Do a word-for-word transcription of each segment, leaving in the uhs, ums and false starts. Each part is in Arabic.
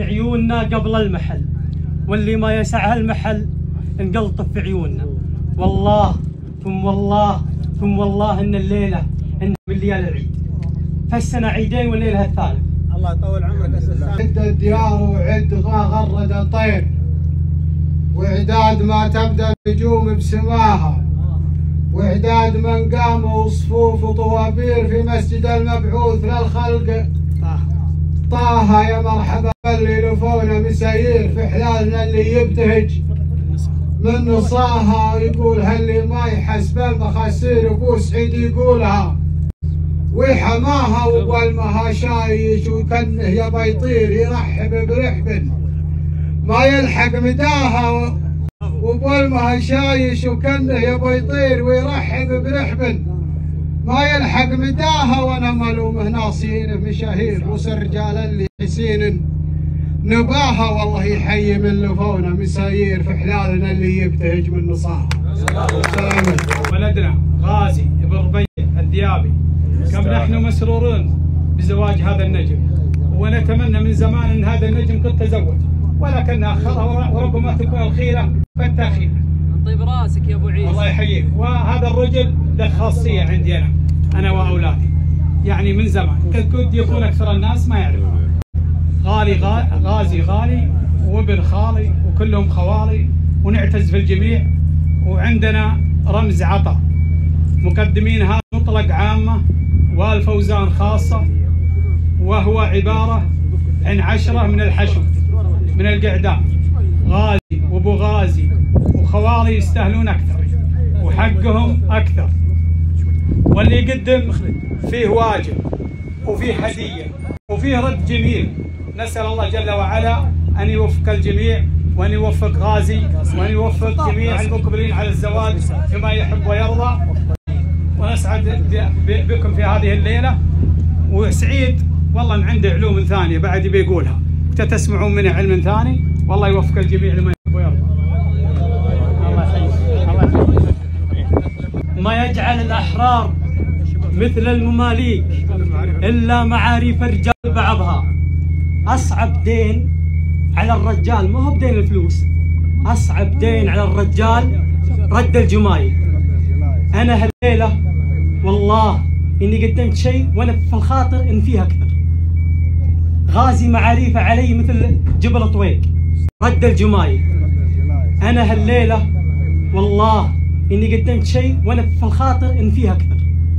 في عيوننا قبل المحل، واللي ما يسعها المحل نقلطف في عيوننا. والله ثم والله ثم والله ان الليله ان من ليالي العيد، فالسنه عيدين والليله الثالث. الله يطول عمرك. عد الديار وعد غرد الطير، واعداد ما تبدا النجوم بسماها، واعداد من قام وصفوف وطوابير في مسجد المبعوث للخلق طه. يا مرحبا باللي لفونا مسايير في حلالنا اللي يبتهج من نصاها، ويقول هاللي ما يحس بالمخاسير ابو سعيد يقولها، وحماها وبالمها شايش وكنه يبا يطير يرحب برحب ما يلحق مداها، وبالمها شايش وكنه يبا يطير ويرحب برحب ما يلحق مداها. وانا ملومه ناصيين مشاهير وسر رجال اللي حسين نباها، والله يحيي من لفونا مسايير في حلالنا اللي يبتهج من نصاها. سلام. ولدنا غازي بن ربيع الديابي، كم نحن مسرورون بزواج هذا النجم، ونتمنى من زمان ان هذا النجم قد تزوج، ولكن اخرها وربما تكون الخيره فالتاخير. طيب راسك يا ابو عيسى. الله يحييك. وهذا الرجل له خاصيه عندي انا انا واولادي، يعني من زمان كنت يكون اكثر الناس ما يعرفون. غالي غازي غالي وابن خالي وكلهم خوالي، ونعتز بالجميع. وعندنا رمز عطا، مقدمين هذا مطلق عامه والفوزان خاصه، وهو عباره عن عشره من الحشو من القعدان. غازي وابو غازي وخوالي يستاهلون اكثر وحقهم اكثر، واللي يقدم فيه واجب وفيه هديه وفيه رد جميل. نسال الله جل وعلا ان يوفق الجميع، وان يوفق غازي، وان يوفق جميع المقبلين على الزواج بما يحب ويرضى. ونسعد بكم في هذه الليله. وسعيد والله ان عنده علوم ثانيه بعد بيقولها، تسمعون منه علم ثاني. والله يوفق الجميع لما يحب ويرضى. الله يحييك. الله يحييك. ما يجعل الاحرار مثل المماليك الا معاريف الرجال بعضها. اصعب دين على الرجال ما هو بدين الفلوس، اصعب دين على الرجال رد الجمايل. انا هالليله والله اني قدمت شيء وانا في الخاطر ان فيها اكثر. غازي معاريفه علي مثل جبل طويق رد الجمايل. انا هالليله والله اني قدمت شيء وانا في الخاطر ان فيها اكثر.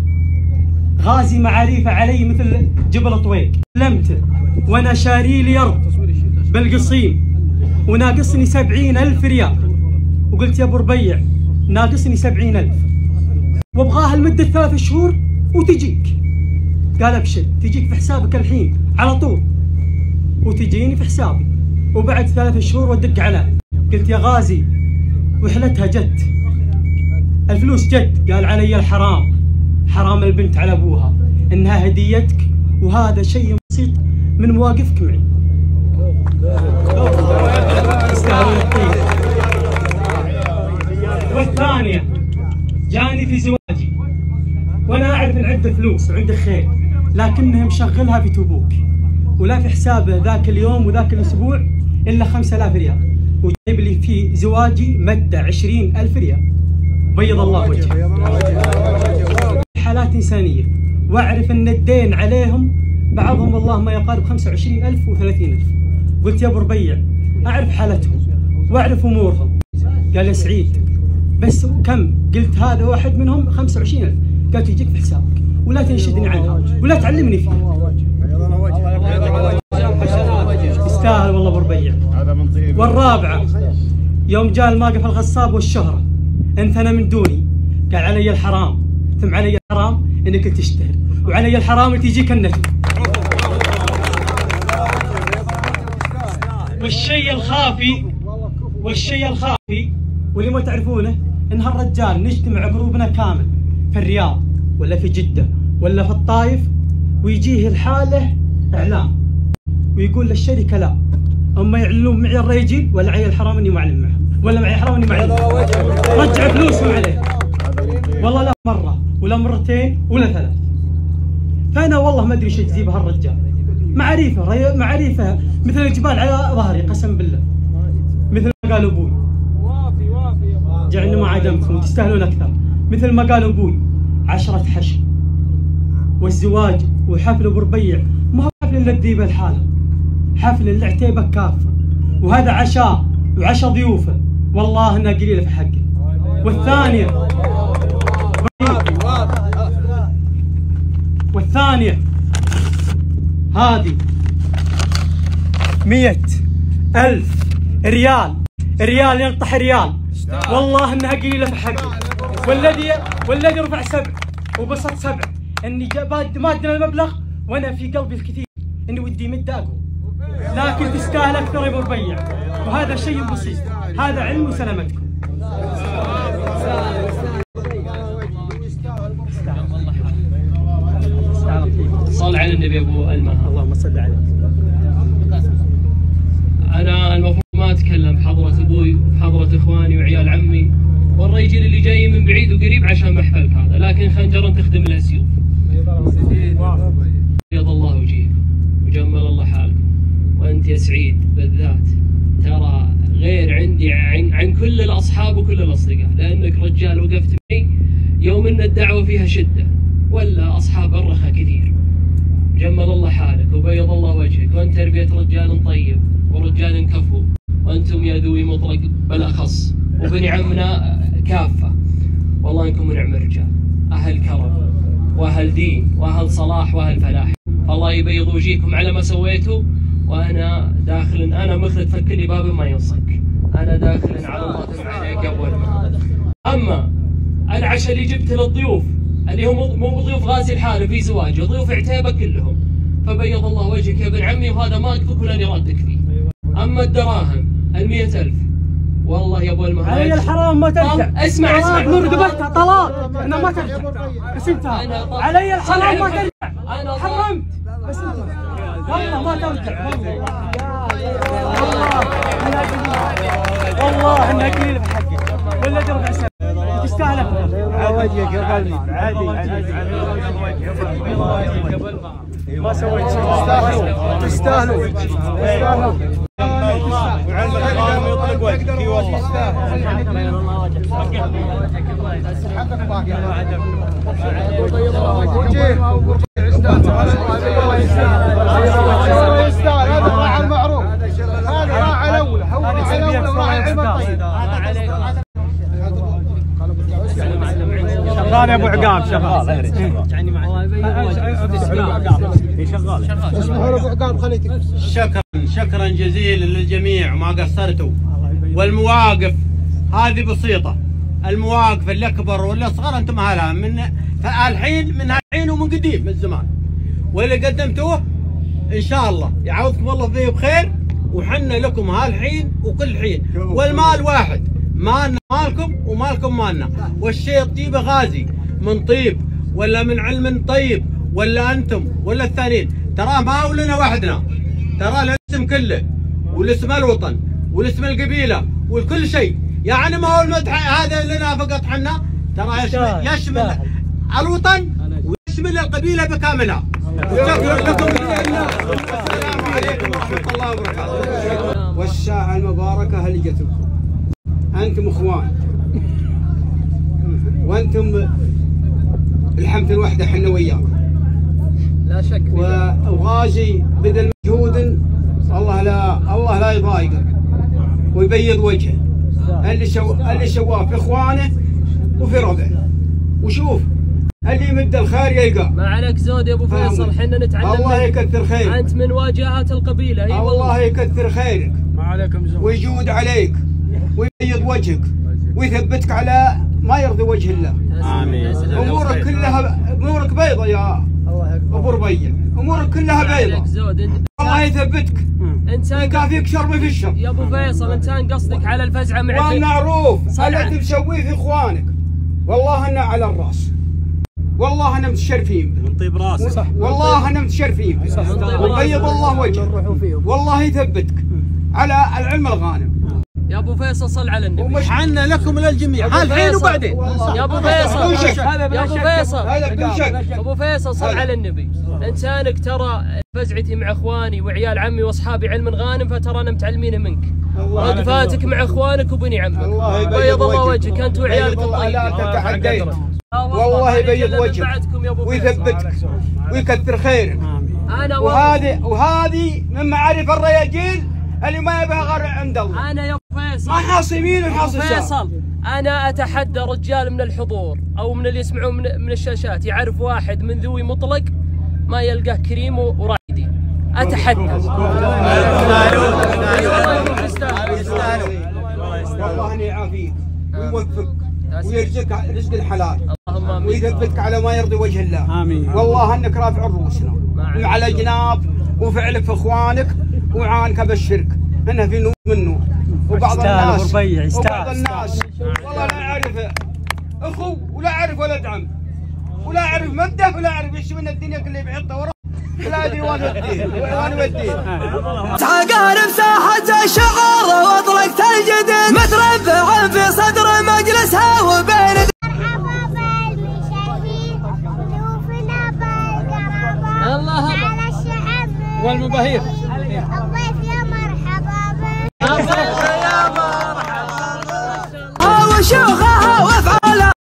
غازي معاريفه علي مثل جبل طويق. لمته وانا شاري لي ارض بالقصيم وناقصني سبعين الف ريال، وقلت يا ابو ربيع ناقصني سبعين الف وابغاها لمده ثلاث شهور وتجيك. قال ابشر تجيك في حسابك الحين على طول، وتجيني في حسابي وبعد ثلاث شهور وادق عليه. قلت يا غازي وحلتها جت، الفلوس جت. قال علي الحرام، حرام البنت على ابوها، انها هديتك وهذا شيء بسيط من مواقفك معي. تستاهلون الطيب. والثانيه جاني في زواجي وانا اعرف ان عنده فلوس وعنده خير، لكنه مشغلها في تبوك ولا في حسابه ذاك اليوم وذاك الاسبوع الا خمسة آلاف ريال، وجايب لي في زواجي مده عشرين ألف ريال. بيض الله وجهه. حالات انسانيه، واعرف ان الدين عليهم بعضهم والله ما يقارب خمسة وعشرين ألف وثلاثين ألف. قلت يا ابو ربيع اعرف حالتهم واعرف امورهم. قال يا سعيد بس كم؟ قلت هذا واحد منهم خمسة وعشرين ألف. قال تجيك في حسابك ولا تنشدني عنها ولا تعلمني فيها. يستاهل والله ابو ربيع. والرابعه يوم جاء الماقف الغصاب والشهره انثنى من دوني، قال علي الحرام ثم علي الحرام انك تشتهر، وعلي الحرام تجيك النجم. والشيء الخافي والشيء الخافي واللي ما تعرفونه ان هالرجال نجتمع جروبنا كامل في الرياض ولا في جده ولا في الطايف، ويجيه الحاله اعلام ويقول للشركه لا، اما يعلنون معي الرجل ولا عيل الحرام اني معلم معه، ولا معي حرام اني معلم، رجع فلوسهم عليه. والله لا مره ولا مرتين ولا ثلاث. فانا والله ما ادري ايش اجزي بهالرجال، معرفة ري... معرفة مثل الجبال على ظهري قسم بالله، مثل ما قال ابوي. وافي وافي يا ابو جعلنا ما عدمتم تستاهلون اكثر، مثل ما قال ابوي عشرة حشر والزواج وحفل ابو ربيع ما هو حفل للذيبه لحاله، حفل العتيبه كافه، وهذا عشاء وعشا ضيوفه والله انها قليله في حقه. والثانيه والثانيه هذه مئة ألف ريال، ريال ينطح ريال والله انها قليله في حقي. والذي والذي رفع سبع وبسط سبع اني جاب ما ادري المبلغ وانا في قلبي الكثير اني ودي مد اقوى، لكن تستاهل اكثر يا ابو ربيع، وهذا شيء بسيط، هذا علم وسلامتكم. صل على النبي ابو المها. اللهم صل عليه. انا المفروض ما اتكلم بحضره ابوي وبحضره اخواني وعيال عمي والرجال اللي جاي من بعيد وقريب عشان محفلك هذا، لكن خنجر تخدم الاسيوف. بيض الله وجهكم وجمل الله حالكم، وانت يا سعيد بالذات ترى غير عندي عن, عن كل الاصحاب وكل الاصدقاء، لانك رجال وقفت معي يوم ان الدعوه فيها شده ولا اصحاب الرخاء كثير. جمل الله حالك وبيض الله وجهك، وانت تربيه رجال طيب ورجال كفو، وانتم يا ذوي مطلق بالاخص وبني عمنا كافه، والله انكم من نعم الرجال، اهل كرم واهل دين واهل صلاح واهل فلاح، فالله يبيض وجهكم على ما سويتوا. وانا داخل انا مخلد فك لي باب ما ينصك، انا داخل على الله تبع عليك اول ما. اما العشاء اللي جبت للضيوف اللي هم مو ضيوف غازي الحاله في زواجه، ضيوف عتيبه كلهم، فبيض الله وجهك يا ابن عمي، وهذا ما اكفك ولا ارادك فيه. اما الدراهم المئة ألف والله يا ابو المهاجر علي الحرام ما ترجع. اسمع اسمع نور ذبحتها طلاق انا ما ترجع، بس انت علي الحرام ما ترجع، حرمت بس انت والله ما ترجع، والله والله انها قليله في حقك ولا تربع سنه تستاهل اكثر. وجهك يا قلبي عادي عادي ما سويت شيء. تستاهلوا تستاهلوا تستاهلوا وعلمك الغالب يطلق وجهك اي والله. هذا الراعي المعروف، هذا الراعي الاول، هو الراعي الاول وراعي العلم الطيب. شغال يا ابو عقاب شغال. يعني مع شغال اسمه ابو عقاب خليتك. شكرا شكرا جزيلا للجميع وما قصرتوا. والمواقف هذه بسيطه، المواقف الاكبر والاصغر انتم هلا من الحين من الحين ومن قديم من زمان، واللي قدمتوه ان شاء الله يعوضكم الله فيه بخير، وحنا لكم هالحين وكل حين، والمال واحد، مالنا مالكم ومالكم مالنا، والشيء طيبه غازي من طيب ولا من علم طيب ولا انتم ولا الثانيين، ترى ما هو لنا وحدنا، ترى الاسم كله والاسم الوطن والاسم القبيله وكل شيء، يعني ما هو المدح هذا لنا فقط حنا، ترى يشمل, يشمل الوطن ويشمل القبيله بكاملها. شكرا لكم. السلام عليكم ورحمه الله وبركاته. والساعه المباركه اللي جت لكم، انتم اخوان وانتم الحمد الوحده حنا وياكم. لا شك. وغازي بذل مجهود الله لا الله لا يضايقه ويبيض وجهه، اللي شو اللي سواه في اخوانه وفي ربعه. وشوف اللي يمد الخير يلقاه. ما عليك زود يا ابو فيصل، حنا نتعلم. الله يكثر خيرك. انت من واجهات القبيله. اي والله. الله يكثر خيرك. ما عليكم زود. ويجود عليك ويبيض وجهك ويثبتك على ما يرضي وجه الله. امين. امورك كلها امورك بيضة يا ابو ربيع، امورك كلها بيضة. الله يثبتك. انت يكافيك شر في الشر. يا ابو فيصل انت قصدك على الفزعه مع والمعروف اللي تسويه في اخوانك والله انه على الراس، والله اننا متشرفين من طيب راسك. صح. والله اننا متشرفين وبيض الله وجهك، والله يثبتك على العلم الغانم. يا ابو فيصل صل على النبي. حنا لكم للجميع الحين وبعدين. يا ابو فيصل يا ابو فيصل هذا بدون شك. ابو فيصل صل على النبي. انسانك ترى فزعتي مع اخواني وعيال عمي واصحابي علم غانم، فترانا متعلمين منك. وقفاتك مع اخوانك وبني عمك. بيض الله وجهك انت وعيالك الطيبين. لا تتعدينا والله بيض وجهك ويثبتك ويكثر خيرك. انا وهذه وهذه من معارف الرياجيل اللي ما يبها غير عند الله. انا يا ابو فيصل ما حاص يمين وحاص يسار. فيصل انا اتحدى رجال من الحضور او من اللي يسمعون من, من الشاشات يعرف واحد من ذوي مطلق ما يلقاه كريم ورائدي. اتحدى. والله اني يعافيك ويوفقك ويرزقك رزق الحلال اللهم امين ويثبتك على ما يرضي وجه الله. امين. والله انك رافع رؤوسنا وعلى جناب وفعلك في اخوانك وعانك ابشرك انه في نور منه. وبعض الناس وبعض الناس والله لا اعرفه اخو ولا اعرف ولد عم ولا اعرف مبدا ولا اعرف ايش من الدنيا كله بيحطه ورا ولا ادري وين وديه وين وديه. عقارب ساحة الشعر واطلقت الجديد متربع في صدر مجلسها وبين الله على الشعب والمباهير. الله